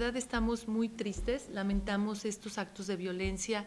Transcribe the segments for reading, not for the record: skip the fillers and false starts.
verdad estamos muy tristes, lamentamos estos actos de violencia.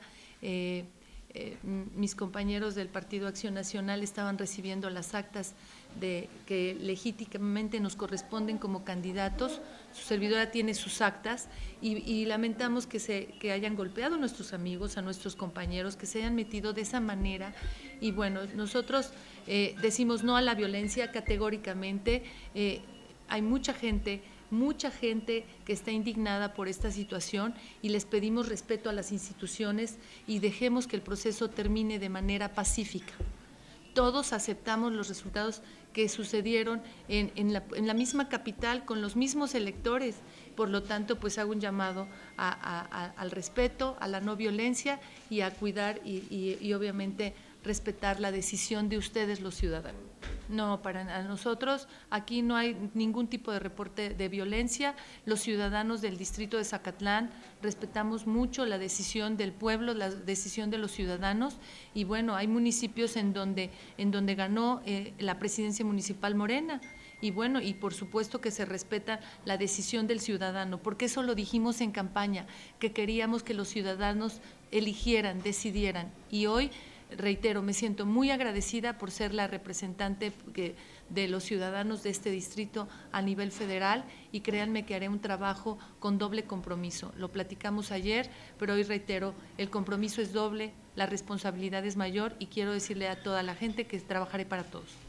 Mis compañeros del Partido Acción Nacional estaban recibiendo las actas que legítimamente nos corresponden como candidatos. Su servidora tiene sus actas y lamentamos que hayan golpeado a nuestros amigos, a nuestros compañeros, que se hayan metido de esa manera. Y bueno, nosotros decimos no a la violencia categóricamente. Hay mucha gente que está indignada por esta situación y les pedimos respeto a las instituciones y dejemos que el proceso termine de manera pacífica. Todos aceptamos los resultados que sucedieron en la misma capital con los mismos electores. Por lo tanto, pues hago un llamado al respeto, a la no violencia y a cuidar y obviamente respetar la decisión de ustedes, los ciudadanos. No, para nosotros aquí no hay ningún tipo de reporte de violencia. Los ciudadanos del distrito de Zacatlán respetamos mucho la decisión del pueblo, la decisión de los ciudadanos y bueno, hay municipios en donde ganó la presidencia municipal Morena. Y bueno, y por supuesto que se respeta la decisión del ciudadano, porque eso lo dijimos en campaña, que queríamos que los ciudadanos eligieran, decidieran. Y hoy, reitero, me siento muy agradecida por ser la representante de los ciudadanos de este distrito a nivel federal y créanme que haré un trabajo con doble compromiso. Lo platicamos ayer, pero hoy reitero, el compromiso es doble, la responsabilidad es mayor y quiero decirle a toda la gente que trabajaré para todos.